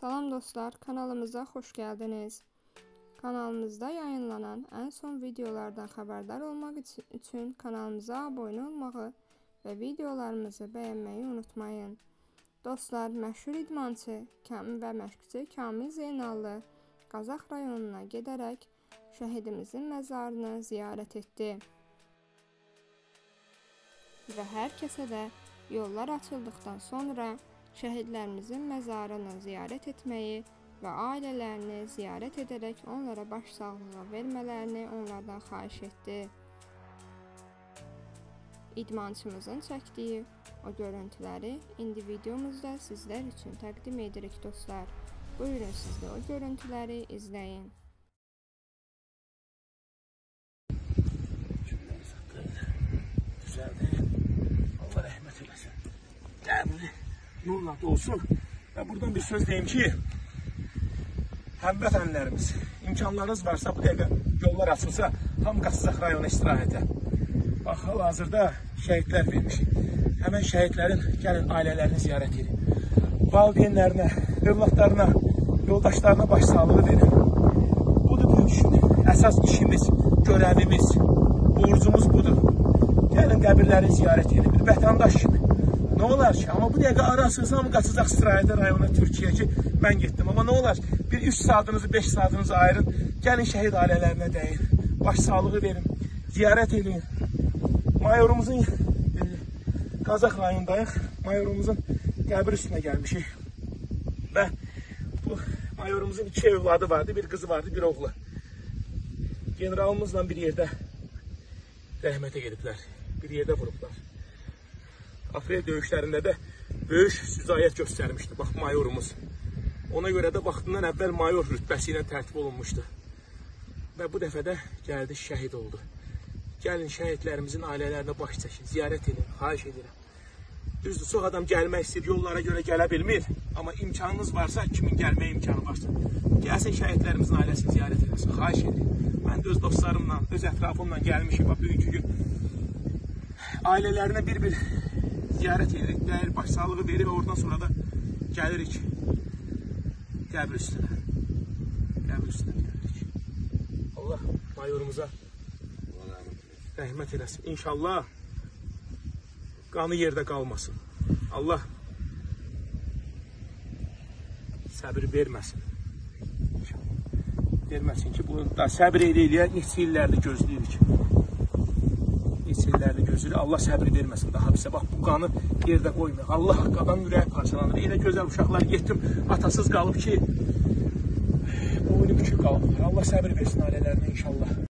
Salam dostlar, kanalımıza hoş geldiniz. Kanalımızda yayınlanan en son videolardan haberdar olmak için kanalımıza abone olmağı ve videolarımızı beğenmeyi unutmayın. Dostlar, məşhur idmançı və məşqçi Kamil Zeynallı Qazax rayonuna gedərək şəhidimizin məzarını ziyarət etdi. Və hər kəsə də yollar açıldıktan sonra şəhidlərimizin məzarını ziyarət etməyi və ailələrini ziyarət edərək onlara başsağlığı vermələrini onlardan xahiş etdi. İdmançımızın çəkdiyi o görüntüləri indi videomuzda sizlər üçün təqdim edirik dostlar. Buyurun siz də o görüntüləri izləyin. Güzeldi. Allah rəhmət eləsin. Qəbri nurla olsun. Və buradan bir söz deyim ki, həmvətənlərimiz, imkanlarınız varsa bu dəqiqə yollar açılsa, tam Qazax rayonu istirahətə. Bax, hal-hazırda şəhidlər vermiş. Həmən şəhidlərin gəlin ailələrini ziyarət edin. Valideynlərinə, övladlarına, yoldaşlarına başsağlığı verin. Budur bu üçün əsas işimiz, görevimiz, borcumuz budur. Gəlin qəbirləri ziyarət edin, bir vətəndaş kimi. Ne olar ki? Ama bu dəqiqə arasınız, hamı qaçacaq istirahətə rayona, Türkiyə ki, mən getdim. Amma ne olar? Bir 3 saatinizi, 5 saatinizi ayırın, gəlin şəhid ailələrinə dəyin, başsağlığı verin, ziyarət edin. Mayorumuzun, Qazax rayondayıq, mayorumuzun qəbir üstünə gəlmişik. Və bu mayorumuzun 2 evladı vardı, bir qızı vardı, bir oğlu. Generalımızla bir yerdə rəhmətə gediblər, bir yerdə vurublar. Aprel döyüşlərində də böyük süzayət göstərmişdi, bax, mayorumuz. Ona görə də vaxtından əvvəl mayor rütbəsi ilə tərtib olunmuşdu. Və bu dəfə də gəldi, şəhid oldu. Gəlin şəhidlərimizin ailələrinə baş çəkin, ziyarət edin, xahiş edirəm. Düzdür, çox adam gəlmək istəyir, yollara görə gələ bilmir. Amma imkanınız varsa, kimin gəlməyə imkanı varsa, gəlsin şəhidlərimizin ailəsini ziyarət edilsin, xahiş edirəm. Mən də öz dostlarımla, öz ətrafımla gəlmişim, bugünkü gün ailələrinə bir ziyarət edirik, gəlir, başsağlığı verir və oradan sonra da gəlirik qəbir üstünə. Qəbir üstünə gəlirik. Allah mayorumuza rəhmət eləsin. İnşallah qanı yerdə qalmasın. Allah səbir verməsin. Verməsin ki, bunu da səbir eləyək, neçə illərdir gözləyirik. Neçələrlə gözləyir. Allah səbir verməsin daha bizə. Bax, bu qanı yerdə qoymuyor. Allah haqqadan ürək parçalanır. Elə gözəl uşaqlar yetim, atasız qalıb ki, boynu bükük qalıb. Allah səbir versin ailələrinə inşallah.